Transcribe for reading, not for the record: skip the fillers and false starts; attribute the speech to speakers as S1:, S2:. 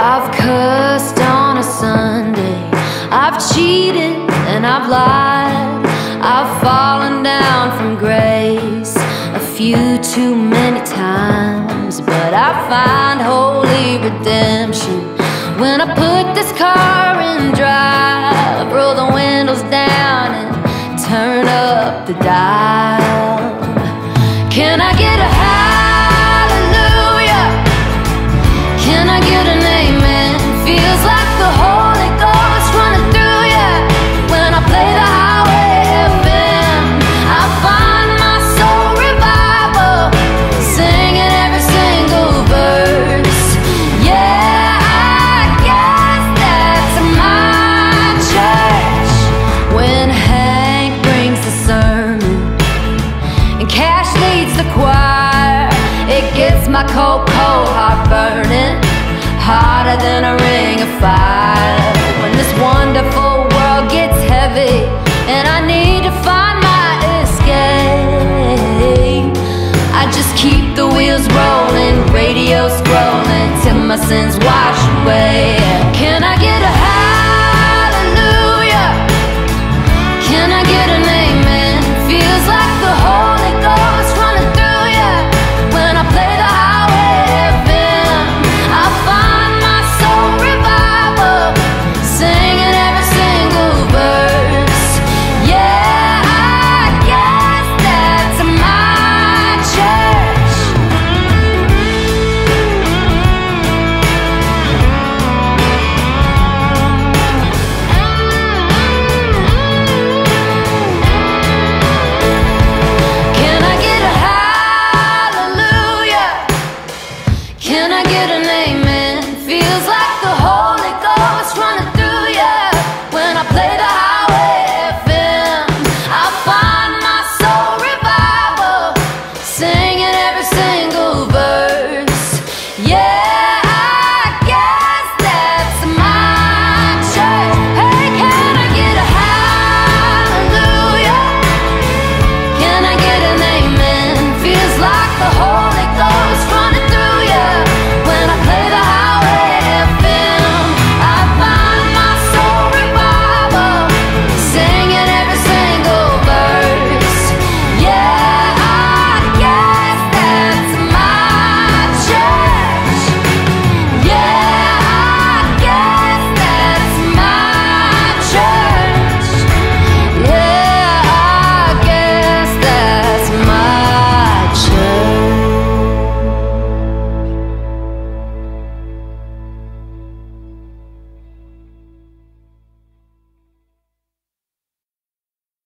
S1: I've cursed on a Sunday, I've cheated and I've lied, I've fallen down from grace a few too many times. But I find holy redemption when I put this car in drive, roll the windows down and turn up the dial. Can I get a hallelujah? Can I get an amen? Feels like the Holy Ghost running through ya when I play the Highway FM. I find my soul revival, singing every single verse. Yeah, I guess that's my church. When Hank brings the sermon and Cash leads the choir, it gets my cold, cold heart burning hotter than a ring of fire. When this wonderful world gets heavy and I need to find my escape, I just keep the wheels rolling, radio scrolling till my sins wash away.